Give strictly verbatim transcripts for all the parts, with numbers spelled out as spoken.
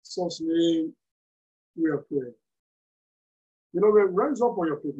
such name we are praying. You know, rise up on your feet.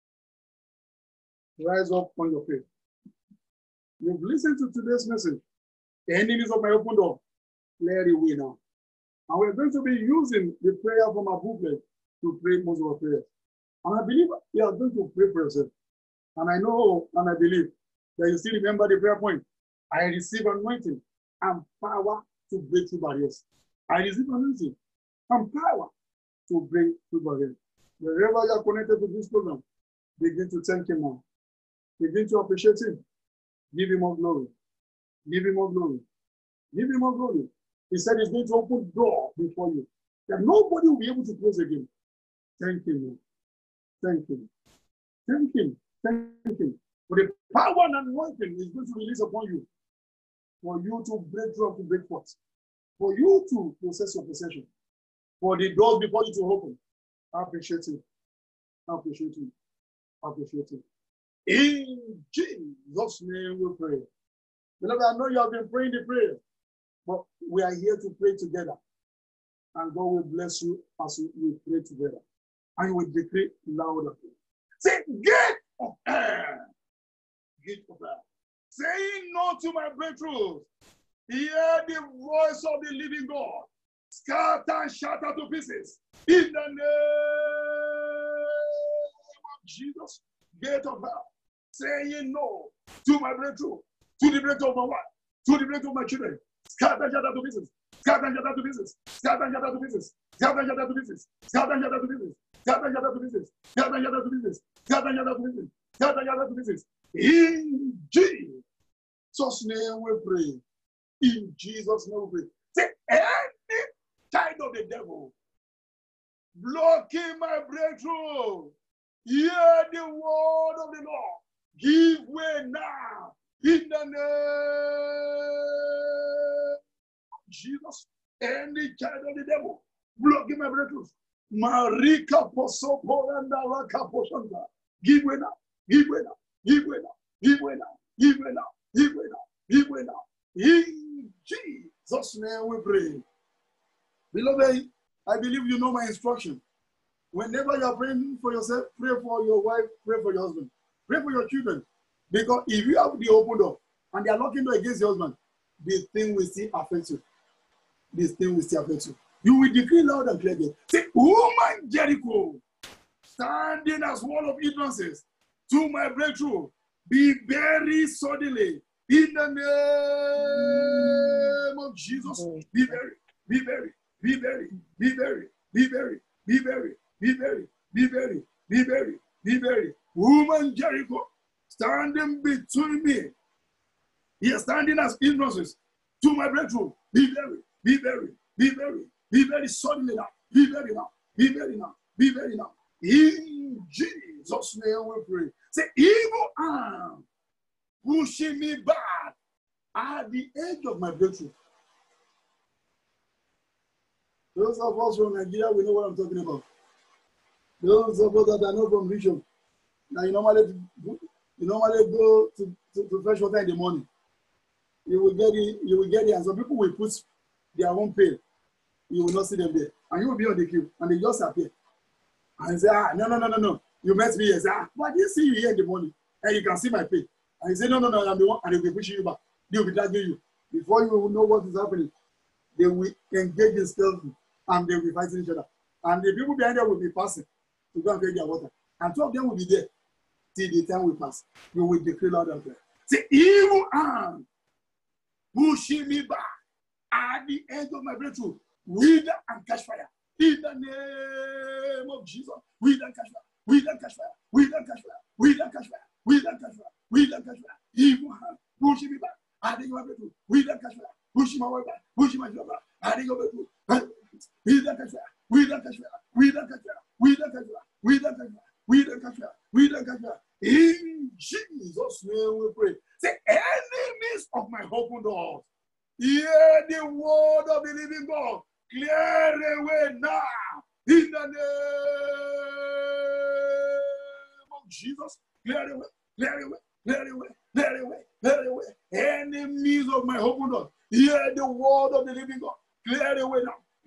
Rise up on your feet. You've listened to today's message. The enemies of my open door, clear away now. And we're going to be using the prayer from our booklet to pray most of our prayers. And I believe you are going to pray for yourself. And I know and I believe that you still remember the prayer point. I receive anointing and power to break through barriers. I receive anointing and power to break through barriers. Wherever you are connected to this program, begin to thank him now. Begin to appreciate him. Give him more glory. Give him more glory. Give him more glory. He said he's going to open door before you that nobody will be able to close again. Thank him. Thank him. Thank him. Thank him. For the power and anointing is going to release upon you. For you to break through and to break forth. For you to possess your possession. For the doors before you to open. I appreciate him. I appreciate him. I appreciate him. In Jesus' name we pray. Beloved, I know you have been praying the prayer, but we are here to pray together. And God will bless you as we pray together. And you will decree louder. Say, gate of air. Gate of air. Saying no to my breakthroughs. Hear the voice of the living God. Scatter and shatter to pieces. In the name of Jesus. Gate of hell. Saying no to my breakthrough. To the breakthrough of my wife. To the breakthrough of my children. Scatter and shatter to pieces. Scatter and shatter to pieces. Scatter and shatter to pieces. Scatter and shatter to pieces. Scatter and shatter to pieces. Scatter and shatter to pieces. Scatter and shatter to pieces. Scatter and shatter to pieces. Scatter and shatter to pieces. In Jesus' name we pray. In Jesus' name we pray. Say, any child of the devil blocking my breakthrough, hear the word of the Lord. Give way now. In the name of Jesus. Any child of the devil blocking my breakthroughs. Marika Posoporanda Raka Posanda. Give way now. Give way now. Give way now. Give way now. Give way now. Give way now. Give way now. In Jesus' name we pray. Beloved, I believe you know my instruction. Whenever you are praying for yourself, pray for your wife, pray for your husband, pray for your children. Because if you have the open door and they are locking door against your husband, this thing will still affect you. This thing will still affect you. You will decree loud and clear. Say, woman Jericho, standing as wall of hindrances to my breakthrough, be buried suddenly in the name of Jesus. Be buried, be buried, be buried, be buried, be buried, be buried, be buried, be buried, be buried, be buried. Woman Jericho, standing between me, he is standing as hindrances to my breakthrough. Be buried, be buried, be buried, be buried suddenly now. Be buried now, be buried now, be buried now. In Jesus' name we pray. Say, evil arm pushing me back at the edge of my breakthrough. Those of us from Nigeria, we know what I'm talking about. Those of us that are not from Bishop, now you normally, you normally go to, to, to fresh water in the morning. You will get it, you will get it, and some people will put their own pail. You will not see them there. And you will be on the queue, and they just appear. And say, ah, no, no, no, no, no. You met me here. Say, ah, but I didn't see you here in the morning. And you can see my pay. And you say, no, no, no, I'm the one. And they will be pushing you back. They will be dragging you. Before you will know what is happening, they will engage in stealth and they will be fighting each other. And the people behind them will be passing to go and get their water. And two of them will be there till the time will pass. You will declare loud and clear. Say, evil arm pushing me back at the edge of my breakthrough. Wither and catch fire. In the name of Jesus. Wither and catch fire. Wither and catch fire. Wither and catch fire. Wither and catch fire. Wither and catch fire. Wither and catch fire. Evil arm pushing me back at the edge of my breakthrough. Wither and catch fire. Pushing my way back. Pushing my job back. At the edge of my breakthrough. Wither and catch fire. Wither and catch fire. Wither and catch fire. Wither and catch fire. Wither and catch fire. Wither and catch fire. Wither and catch fire. In Jesus' name we pray. Say, enemies of my open doors, hear the word of the living God. Clear away now. In the name of Jesus. Clear away. Clear away. Clear away. Clear away. Clear away. Enemies of my open doors, hear the word of the living God. Clear away now.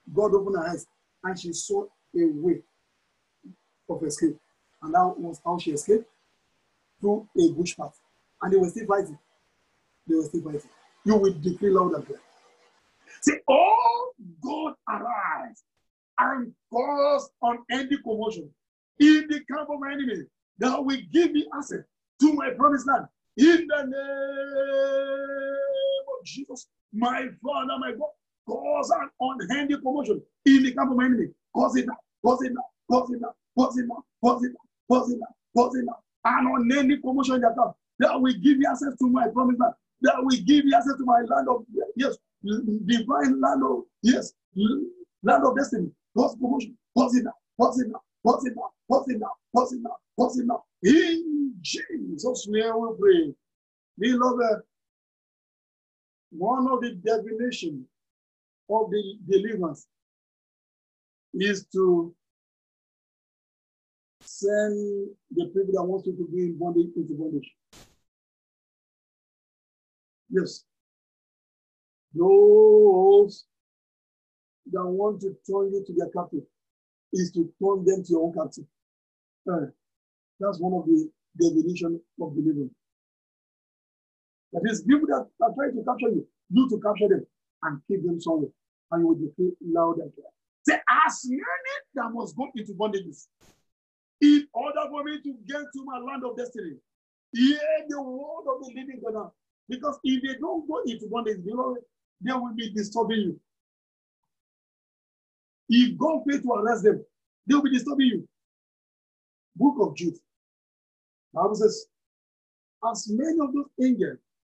God opened her eyes and she saw a way of escape. And that was how she escaped, through a bush path. And they were still fighting. They were still fighting. You will declare loud and clear. Say, oh God, arise and cause unending commotion in the camp of my enemy, that will give me access to my promised land. In the name of Jesus, my Father, my God, cause an unending commotion in the camp of my enemy. Cause it now, cause it now, cause it now, cause it now, cause it now, cause it now, cause it now. An unending commotion in the camp that will give me access to my promised land. That will give me access to my land of, yes, divine land of, yes, land of destiny. Cause commotion, cause it now, cause it now, cause it now, cause it now, cause it now, cause it now. In Jesus' name we pray. Beloved, one of the definitions of the deliverance is to send the people that want you to be in bondage into bondage. Yes. Those that want to turn you to their captive is to turn them to your own captive. Uh, that's one of the definitions of deliverance. That is, people that are trying to capture you, you to capture them and keep them somewhere. And you will declare loud and clear. Say, as many that must go into bondages, in order for me to get to my land of destiny, hear the word of the living God. Because if they don't go into bondage, you know, they will be disturbing you. If God fails to arrest them, they will be disturbing you. Book of Jude. Bible says, as many of those angels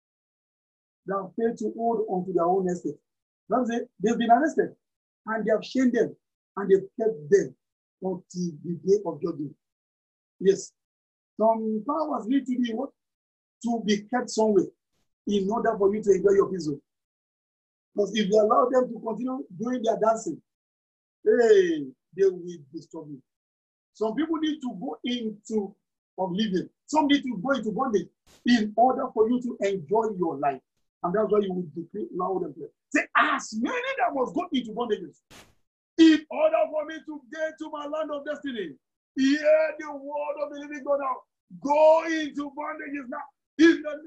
that fail to hold on to their own estate, Bible says, they've been arrested and they have chained them and they've kept them until the day of judgment. Yes. Some powers need to be what? To be kept somewhere in order for you to enjoy your peace. Because if you allow them to continue doing their dancing, hey, they will disturb you. Some people need to go into oblivion. Some need to go into bondage in order for you to enjoy your life. And that's why you will declare loud and clear. Say, as many that must go into bondages, in order for me to get to my land of destiny, hear the word of the living God now. Go into bondages now. In the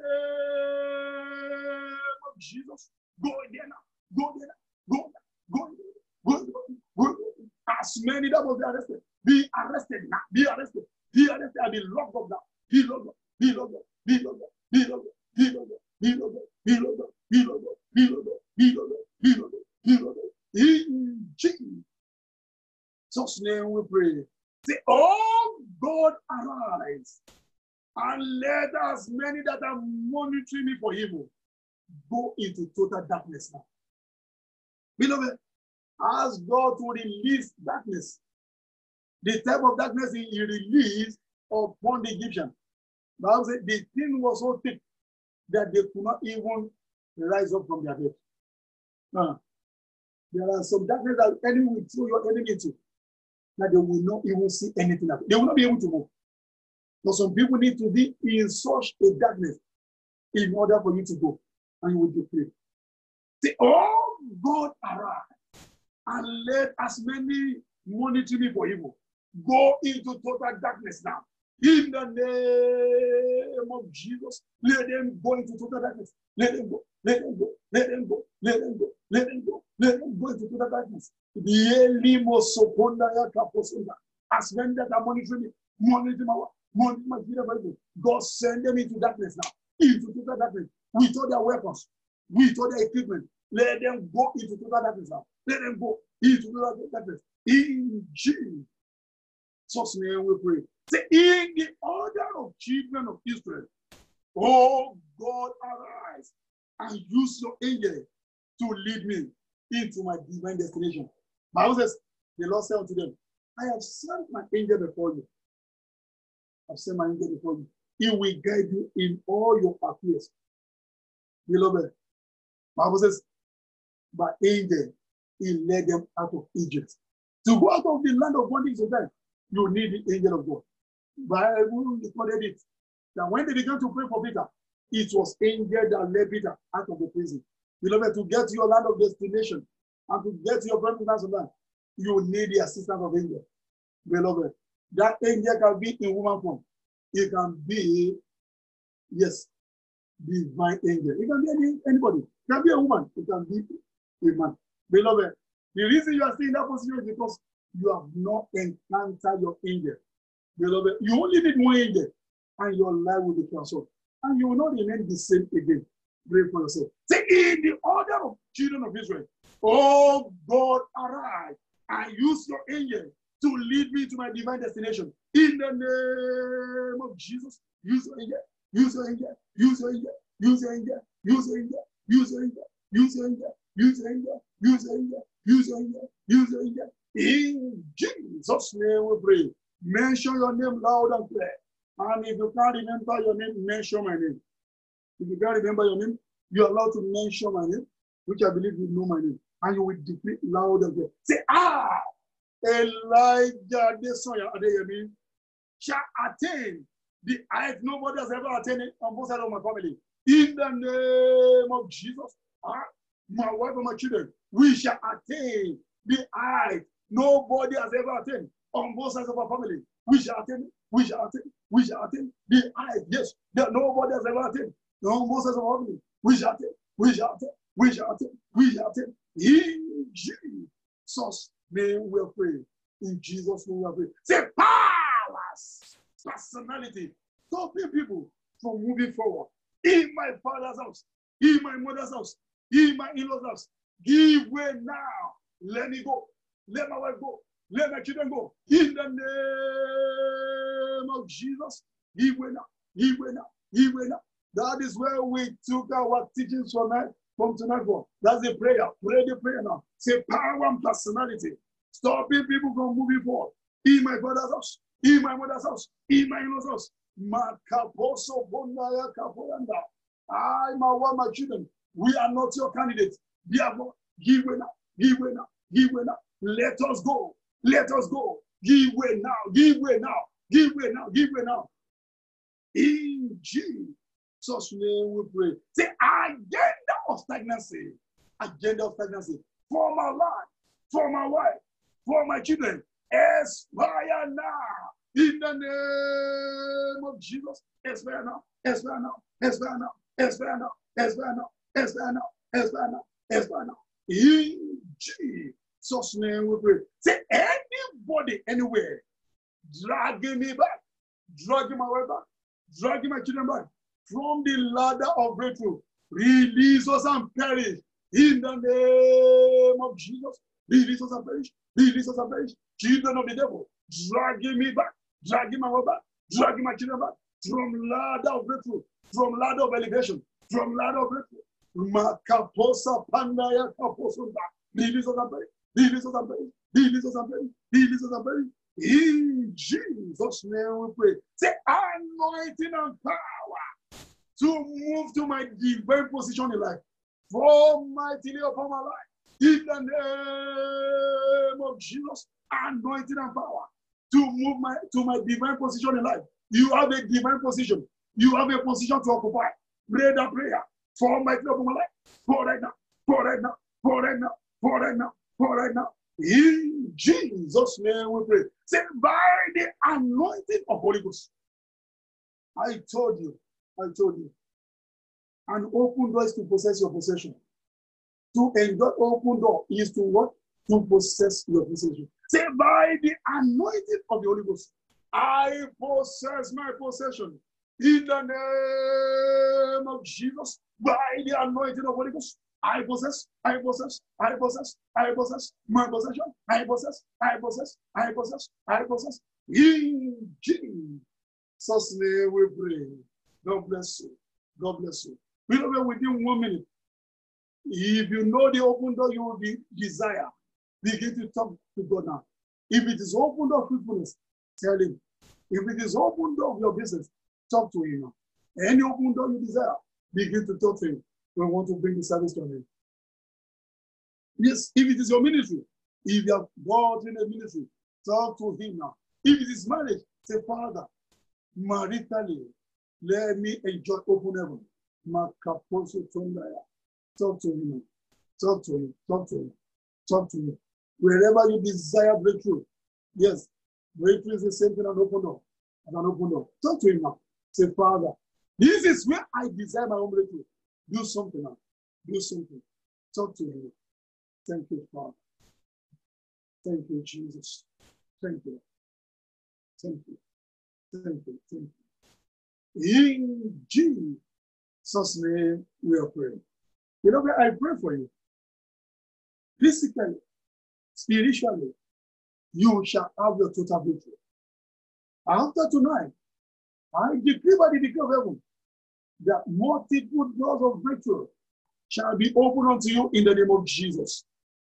name of Jesus. Go there now. Go there now. Go there. Go there. Go there. Go there. As many that must be arrested, be arrested now. Be arrested. Be arrested and be locked up now. Be locked up. Be locked up. Be locked up. Be locked up. Be locked up. Be locked up. Be locked up. Be locked up. Be locked up. Be locked up. Be locked up. Be locked up. In Jesus' name we pray. Say, oh God, arise. And let as many that are monitoring me for evil go into total darkness now. Beloved, ask God to release darkness. The type of darkness he released upon the Egyptian. The Bible said the thing was so thick that they could not even rise up from their bed. Uh, there are some darkness that the enemy will throw your enemy into, that they will not even see anything. They will not be able to move. So some people need to be in such a darkness in order for you to go, and you will declare. Say, oh God, arise, and let as many monitor me for evil go into total darkness now. In the name of Jesus, let them go into total darkness. Let them go. Let them go. Let them go. Let them go. Let them go. Let them go into total darkness. As many that are monitoring me, monitoring my God, send them into darkness now, into total darkness, with all their weapons, with all their equipment. Let them go into total darkness now. Let them go into total darkness. In Jesus' name we pray. Say, in the order of children of Israel, oh God, arise and use your angel to lead me into my divine destination. Bible says, the Lord said unto them, I have sent my angel before you. I've sent my angel before you. He will guide you in all your affairs. Beloved, Bible says, by angel, he led them out of Egypt. To go out of the land of bondage of them, you need the angel of God. Bible recorded it, that when they began to pray for Peter, it was angel that led Peter out of the prison. Beloved, to get to your land of destination, And to get to your promised land sometime, you will need the assistance of angel. Beloved, that angel can be in woman form. It can be, yes, divine angel. It can be any, anybody. It can be a woman. It can be a man. Beloved, the reason you are still in that position is because you have not encountered your angel. Beloved, you only need one angel and your life will be transformed. And you will not remain the same again. Pray for yourself. Say, in the order of children of Israel, oh God, arise and use your angel to lead me to my divine destination. In the name of Jesus, use your angel, use your angel, use your angel, use your angel, use your angel, use your angel, use your angel, use your angel, use your angel, use your angel, use your angel. In Jesus' name we pray. Mention your name loud and clear. And if you can't remember your name, mention my name. If you can't remember your name, you're allowed to mention my name, which I believe you know my name. And you will decree loud and clear. Say, ah, Elijah Desoya Adeyemi shall attain the height nobody has ever attained on both sides of my family. In the name of Jesus, ah, my wife and my children, we shall attain the height nobody has ever attained on both sides of our family. We shall attain, we shall attain, we shall attain the height, yes, that nobody has ever attained on both sides of our family. We shall attain, we shall attain, we shall attain, we shall attain. In Jesus' name we pray. In Jesus' name we pray. Say powers, personality, stopping people from moving forward. In my father's house, in my mother's house, in my in-laws' house, give way now. Let me go. Let my wife go. Let my children go. In the name of Jesus, give way now. Give way now. Give way now. That is where we took our teachings from tonight. From tonight on. That's the prayer. Pray the prayer now. Say power and personality. Stopping people from moving forward. In my father's house. In my mother's house. In my in-laws' house. Makaposo Bonaya Kapoyanda. I, my wife, my children, we are not your candidates. Therefore, give way now. Give way now. Give way now. Let us go. Let us go. Give way now. Give way now. Give way now. Give way now. In Jesus' name we pray. Say agenda of stagnancy. Agenda of stagnancy. For my life. For my wife. For my children. Expire now. In the name of Jesus. Expire now. Expire now. Expire now. Expire now. Expire now. Expire now. Expire now. Expire now. In Jesus' name we pray. Say anybody, anywhere, dragging me back, dragging my wife back, dragging my children back from the ladder of breakthrough, release us and perish. In the name of Jesus, release us and perish. Release us and perish. Children of the devil, dragging me back, dragging my wife back, dragging my children back from ladder of breakthrough, from ladder of elevation, from ladder of breakthrough. Makaposa Pandaya Kaposunda. Release us and perish. Release us and perish. Release us and perish. Release us and perish. In Jesus' name we pray. Say anointing and power to move to my divine position in life. Fall mightily upon my life. In the name of Jesus, anointing and power to move my to my divine position in life. You have a divine position. You have a position to occupy. Pray that prayer. Fall mightily upon my life. For right now. For right now. For right now. For right now. For right now. In Jesus' name we pray. Say, by the anointing of Holy Ghost. I told you, I told you, an open door is to possess your possession. To enjoy open door is to what? To possess your possession. Say, by the anointing of the Holy Ghost, I possess my possession. In the name of Jesus, by the anointing of the Holy Ghost, I possess, I possess, I possess, I possess my possession. I possess, I possess, I possess, I possess. In Jesus' name we pray. God bless you. God bless you. We know within one minute. If you know the open door, you will be desire. Begin to talk to God now. If it is open door of fruitfulness, tell him. If it is open door of your business, talk to him now. Any open door you desire, begin to talk to him. We want to bring the service to him. Yes, if it is your ministry, if you have God in a ministry, talk to him now. If it is marriage, say, Father, maritally, let me enjoy open heaven. Talk to him. Talk to him. Talk to him. Talk to him. Talk to me. Wherever you desire breakthrough, yes, breakthrough is the same thing as an open door. As an open door. Talk to him now. Say, Father, this is where I desire my own breakthrough. Do something now. Do something. Talk to him. Thank you, Father. Thank you, Jesus. Thank you. Thank you. Thank you. Thank you. In Jesus' name, we are praying. You know, I pray for you. Physically, spiritually, you shall have your total victory. After tonight, I decree by the decree of heaven that multiple doors of breakthrough shall be opened unto you in the name of Jesus.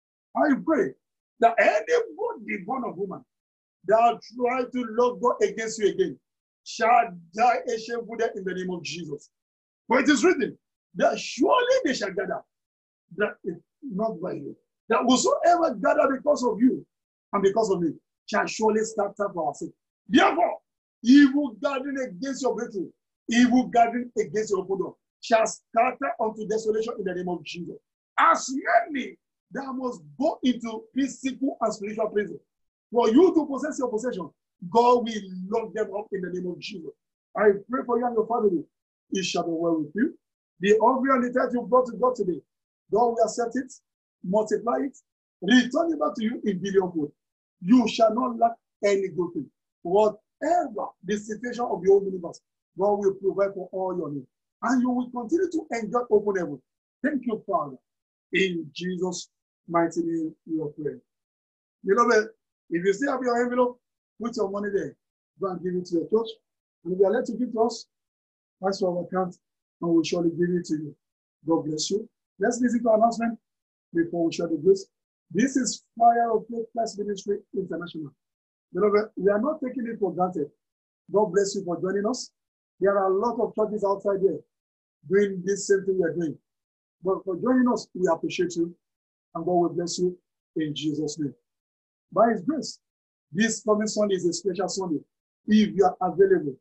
I pray that anybody born of woman that try to love God against you again shall die a shameful death in the name of Jesus. For it is written that surely they shall gather, that is not by you. That whosoever gather because of you and because of me shall surely start up for our sake. Therefore, evil gathering against your breakthrough, evil gathering against your open door, shall scatter unto desolation in the name of Jesus. As many that must go into physical and spiritual prison, for you to possess your possession, God will lock them up in the name of Jesus. I pray for you and your family. It shall be well with you. The offering and the tithe you brought to God today, God will accept it, multiply it, return it back to you in billionfold. You shall not lack any good thing. Whatever the situation of your own universe, God will provide for all your needs. And you will continue to enjoy open heaven. Thank you, Father. In Jesus' mighty name, we are praying. Beloved, if you still have your envelope, put your money there. Go and give it to your church. And if you are led to give to us, ask for our account, and we'll surely give it to you. God bless you. Let's listen to our announcement before we share the grace. This is Fire of Faith Christ Ministry International. Beloved, we are not taking it for granted. God bless you for joining us. There are a lot of churches outside there doing this same thing we are doing. But for joining us, we appreciate you, and God will bless you in Jesus' name. By His grace, this coming Sunday is a special Sunday. If you are available,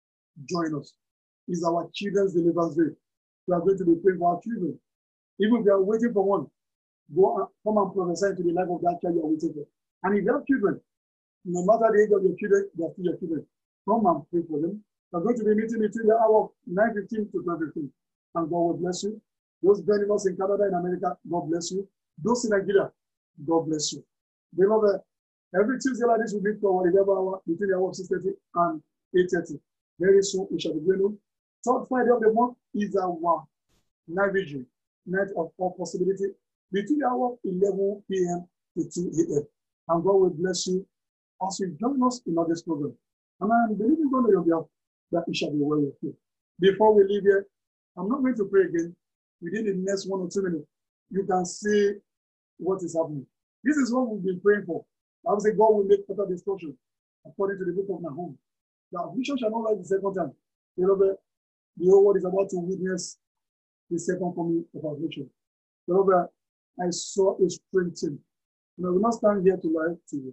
join us. It's our Children's Deliverance Day. We are going to be praying for our children. Even if you are waiting for one, go and come and prophesy into the life of that child you are waiting for. And if you have children, no matter the age of your children, they are still your children. Come and pray for them. We are going to be meeting between the hour of nine fifteen to twelve fifteen. And God will bless you. Those joining us in Canada and America, God bless you. Those in Nigeria, God bless you. Beloved, every Tuesday like this, we meet for eleven hour between the hour of six thirty and eight thirty. Very soon, we shall be going. Third Friday of the month is our night vigil, night of all possibility, between the hour of eleven p m to two a m And God will bless you as you join us in all this program. And I am believing God on your behalf that it shall be well with you. Before we leave here, I'm not going to pray again. Within the next one or two minutes, you can see what is happening. This is what we've been praying for. I would say God will make total destruction according to the book of Nahum. The affliction shall not rise the second time. Beloved, the whole world is about to witness the second coming of affliction. Beloved, I saw a strange thing. And I will not stand here to lie to you.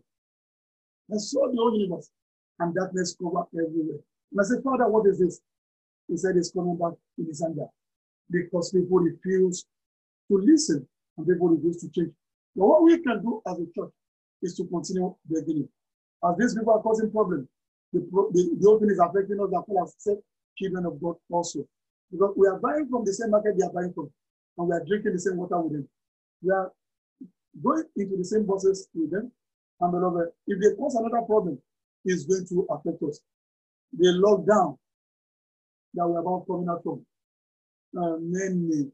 I saw the whole universe and darkness covered everywhere. And I said, Father, what is this? He said it's coming back in his anger because people refuse to listen and people refuse to change. But what we can do as a church is to continue beginning. As these people are causing problems, the, the, the whole thing is affecting us as well as said children of God also. Because we are buying from the same market they are buying from, and we are drinking the same water with them. We are going into the same buses with them, and beloved, if they cause another problem, it's going to affect us. The lockdown that we are about coming out from, uh, many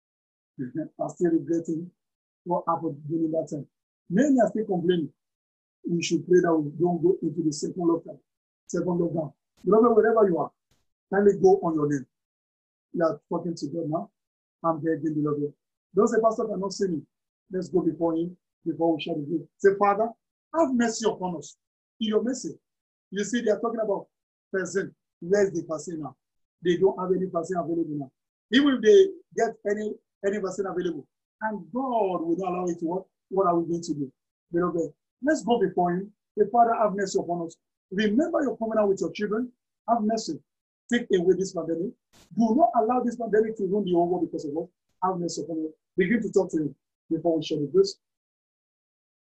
are still regretting what happened during that time. Many are still complaining. We should pray that we don't go into the second lockdown. Second lockdown. Beloved, wherever you are, kindly go on your name. You are talking to God now. I'm begging, beloved. Those the pastor cannot see me. Let's go before him before we share the gift. Say, Father, have mercy upon us. In your mercy, you see, they are talking about person. Where's the vaccine now? They don't have any vaccine available now. Even if they get any any vaccine available, and God will not allow it to work, what are we going to do? Beloved, let's go before him. Say, Father, have mercy upon us. Remember your covenant with your children. Have mercy. Take away this pandemic. Do not allow this pandemic to ruin the whole world because of us. Have mercy upon us. Begin to talk to him before we share the grace.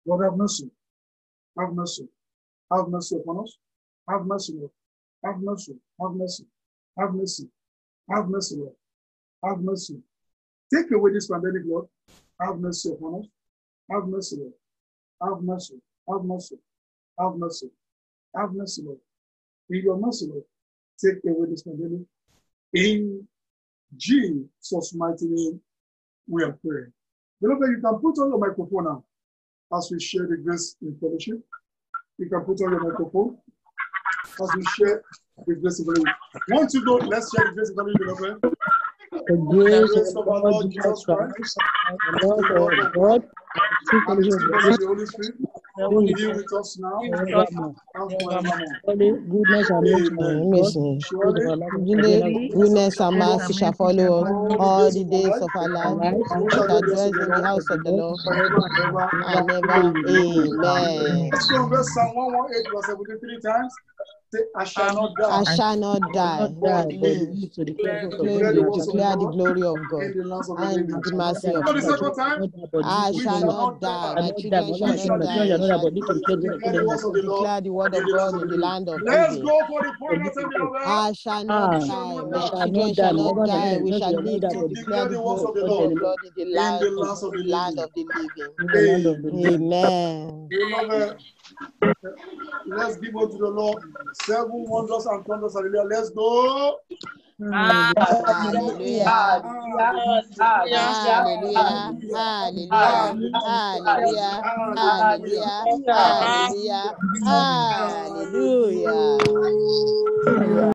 Lord, have mercy. Have mercy. Have mercy upon us. Have mercy, Lord. Have mercy. Have mercy. Have mercy. Have mercy, Lord. Have mercy. Take away this pandemic, Lord. Have mercy upon us. Have mercy, Lord. Have mercy. Have mercy. Have mercy. Have mercy, Lord. In your mercy, Lord, take away this pandemic. In Jesus' mighty name, we are praying. Beloved, you can put on your microphone now as we share the grace in fellowship. You can put on your microphone as we share the grace in fellowship. Once you go, let's share the grace in fellowship, beloved. The grace of our Lord Jesus Christ, the Lord of God, and the fellowship of the Holy Spirit, be with us now and forevermore. Goodness and mercy Amen. God, Surely, goodness and mercy shall follow us all the days of our life. we We shall shall dwell dwell in in the house of the Lord forever and ever. and ever. Amen. Let's converse Psalm one eighteen, verse seventy-three times. Say, I shall not die. I shall not die, but live. Declare Declare the works of the declare the Lord glory of God in the lands of the and living. the mercy of For the God. second time, I we shall shall not not die. die. My children shall We shall not die. We shall declare the works of the Lord declare the word in of the lands God of in the the living. land of Let's living. go for the final time, beloved. I shall not Ah, die. not My die. children shall not die. We shall live to To declare declare the the works glory of the of Lord the Lord in the in land, the lands of the land living. of the living. Amen. Amen. Beloved, let's give unto the Lord seven wonders and thunders. Hallelujah. Let's go. Hallelujah. Hallelujah. Hallelujah. Hallelujah. Hallelujah. Hallelujah. Hallelujah. Hallelujah.